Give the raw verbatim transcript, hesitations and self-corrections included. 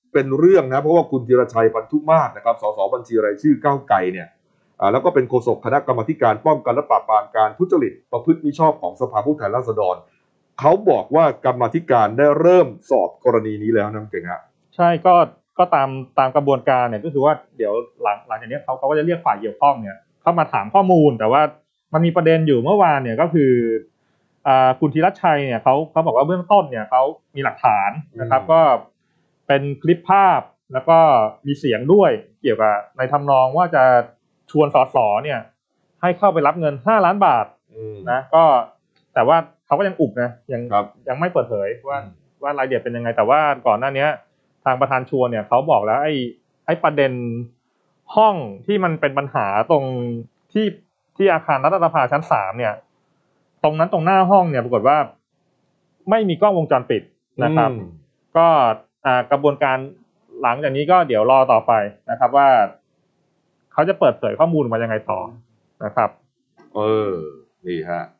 เป็นเรื่องนะเพราะว่าคุณธีรชัยพันธุมาศนะครับสสบัญชีรายชื่อก้าวไกลเนี่ยอ่าแล้วก็เป็นโฆษกคณะกรรมาธิการป้องกันและปราบปรามการทุจริตประพฤติมิชอบของสภาผู้แทนราษฎรเขาบอกว่ากรรมาธิการได้เริ่มสอบกรณีนี้แล้วนะเก่งฮะใช่ก็ก็ตามตามกระบวนการเนี่ยก็คือว่าเดี๋ยวหลังหลังจากนี้เขาเขาก็จะเรียกฝ่ายเกี่ยวข้องเนี่ยเข้ามาถามข้อมูลแต่ว่ามันมีประเด็นอยู่เมื่อวานเนี่ยก็คืออ่าคุณธีรชัยเนี่ยเขาเขาบอกว่าเบื้องต้นเนี่ยเขามีหลักฐานนะครับก็เป็นคลิปภาพแล้วก็มีเสียงด้วยเกี่ยวกับในทำนองว่าจะชวนสสเนี่ยให้เข้าไปรับเงินห้าล้านบาทนะก็แต่ว่าเขาก็ยังอุบนะยังยังไม่เปิดเผยว่าว่ารายละเอียดเป็นยังไงแต่ว่าก่อนหน้านี้ทางประธานชวนเนี่ยเขาบอกแล้วไอ้ไอ้ประเด็นห้องที่มันเป็นปัญหาตรงที่ที่อาคารรัฐสภาชั้นสามเนี่ยตรงนั้นตรงหน้าห้องเนี่ยปรากฏว่าไม่มีกล้องวงจรปิดนะครับก็อ่ากระบวนการหลังจากนี้ก็เดี๋ยวรอต่อไปนะครับว่าเขาจะเปิดเผยข้อมูลมายังไงต่อนะครับเออนี่ฮะ